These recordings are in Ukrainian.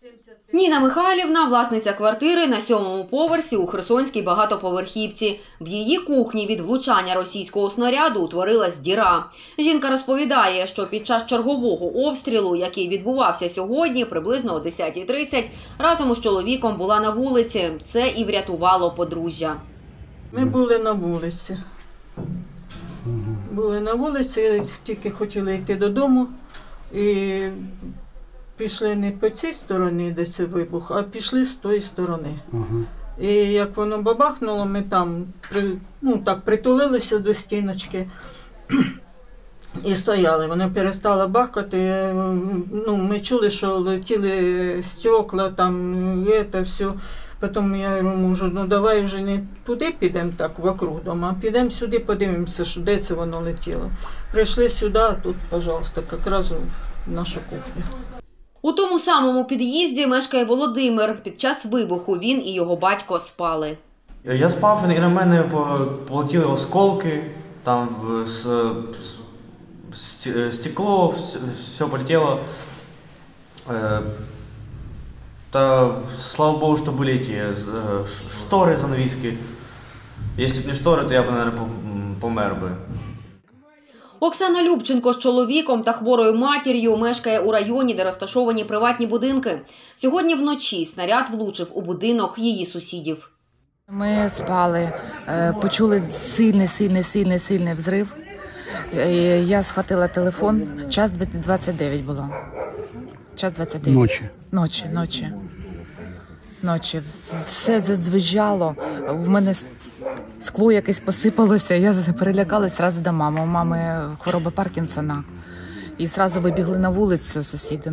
Ніна Михайлівна – власниця квартири на 7-му поверсі у Херсонській багатоповерхівці. В її кухні від влучання російського снаряду утворилась діра. Жінка розповідає, що під час чергового обстрілу, який відбувався сьогодні, приблизно о 10:30, разом із чоловіком була на вулиці. Це і врятувало подружжя. Ми були на вулиці. Тільки хотіли йти додому. І пішли не по цій стороні, де це вибух, а пішли з тої сторони. І як воно бабахнуло, ми там притулилися до стіночки і стояли. Воно перестало бахкати. Ми чули, що летіли стекла, там все. Потім я кажу, давай вже не туди підемо так вокруг дома, а підемо сюди, подивимося, що де це воно летіло. Прийшли сюди, а тут, пожалуйста, якраз в нашу кухню. У тому самому під'їзді мешкає Володимир. Під час вибуху він і його батько спали. Я спав, і на мене полетіли осколки, там стекло, все полетіло. Та, слава Богу, що були ті штори, занавіски. Якщо б не штори, то я б, мабуть, помер би. Оксана Любченко з чоловіком та хворою матір'ю мешкає у районі, де розташовані приватні будинки. Сьогодні вночі снаряд влучив у будинок її сусідів. Ми спали, почули сильний взрив. Я схватила телефон, час 29 було. Час 29. Ночі. Все задзвижало, в мене скло якесь посипалося, я перелякалась одразу до мами. У мами хвороба Паркінсона. І одразу вибігли на вулицю сусіди,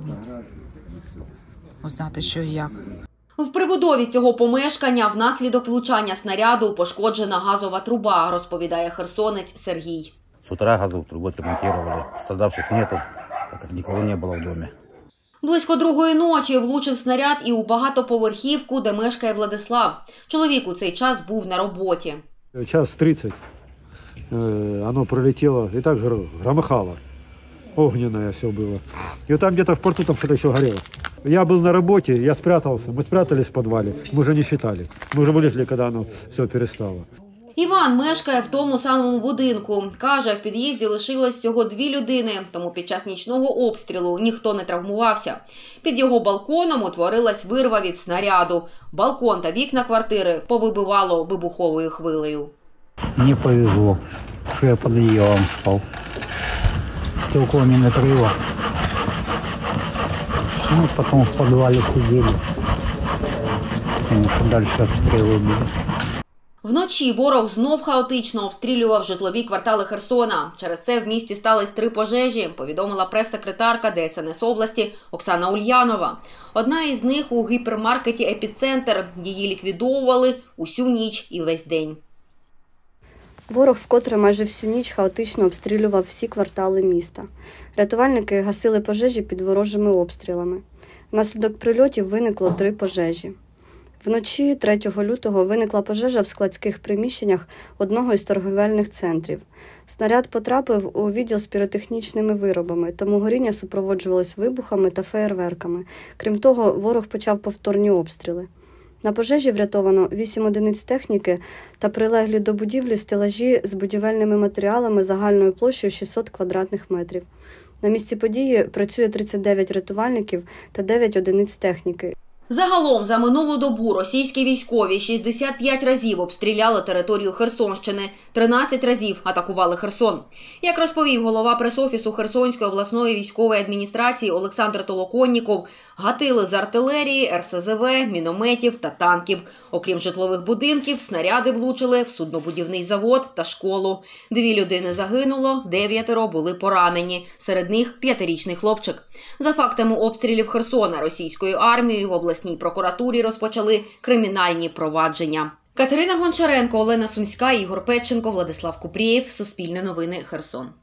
узнати, що і як. В прибудові цього помешкання внаслідок влучання снаряду пошкоджена газова труба, розповідає херсонець Сергій. З утра газову трубу ремонтували, страдавших нету, так як нікого не було в домі. Близько 2-ї ночі влучив снаряд і у багатоповерхівку, де мешкає Владислав. Чоловік у цей час був на роботі. 1:30 воно прилетіло і так громыхало. Огненное все было. И там где-то в порту там что-то еще горело. Я был на работе, я спрятался. Мы спрятались в подвале. Мы уже не считали. Мы уже вылезли, когда оно все перестало. Іван мешкає в тому самому будинку. Каже, в під'їзді лишилось всього 2 людини, тому під час нічного обстрілу ніхто не травмувався. Під його балконом утворилась вирва від снаряду. Балкон та вікна квартири повибивало вибуховою хвилею. Мені повезло, що я під одіялом спав. Стекло не накрило. Потім в підвалі сиділи. Далі обстріли були. Вночі ворог знов хаотично обстрілював житлові квартали Херсона. Через це в місті стались 3 пожежі, повідомила прес-секретарка ДСНС області Оксана Ульянова. Одна із них у гіпермаркеті «Епіцентр». Її ліквідовували усю ніч і весь день. Ворог вкотре майже всю ніч хаотично обстрілював всі квартали міста. Рятувальники гасили пожежі під ворожими обстрілами. Внаслідок прильотів виникло 3 пожежі. Вночі 3 лютого виникла пожежа в складських приміщеннях одного із торговельних центрів. Снаряд потрапив у відділ з піротехнічними виробами, тому горіння супроводжувалось вибухами та феєрверками. Крім того, ворог почав повторні обстріли. На пожежі врятовано 8 одиниць техніки та прилеглі до будівлі стелажі з будівельними матеріалами загальною площею 600 квадратних метрів. На місці події працює 39 рятувальників та 9 одиниць техніки. Загалом за минулу добу російські військові 65 разів обстріляли територію Херсонщини, 13 разів атакували Херсон. Як розповів голова прес-офісу Херсонської обласної військової адміністрації Олександр Толоконніков, гатили з артилерії, РСЗВ, мінометів та танків. Окрім житлових будинків, снаряди влучили в суднобудівний завод та школу. 2 людини загинуло, 9 були поранені. Серед них 5-річний хлопчик. За фактами обстрілів Херсона російською армією в обласній прокуратурі розпочали кримінальні провадження. Катерина Гончаренко, Олена Сумська, Ігор Петченко, Владислав Купрієв. Суспільне новини, Херсон.